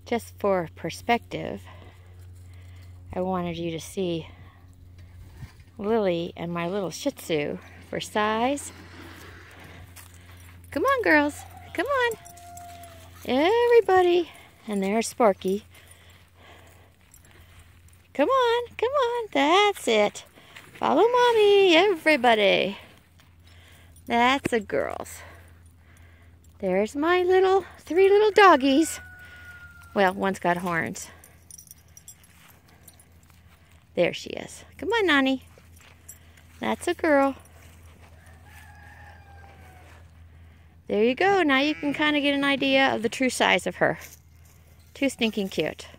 Just for perspective, I wanted you to see Lily and my little Shih Tzu for size. Come on, girls. Come on. Everybody. And there's Sparky. Come on. Come on. That's it. Follow Mommy, everybody. That's the girls. There's my three little doggies. Well, one's got horns. There she is. Come on, Nani. That's a girl. There you go. Now you can kind of get an idea of the true size of her. Too stinking cute.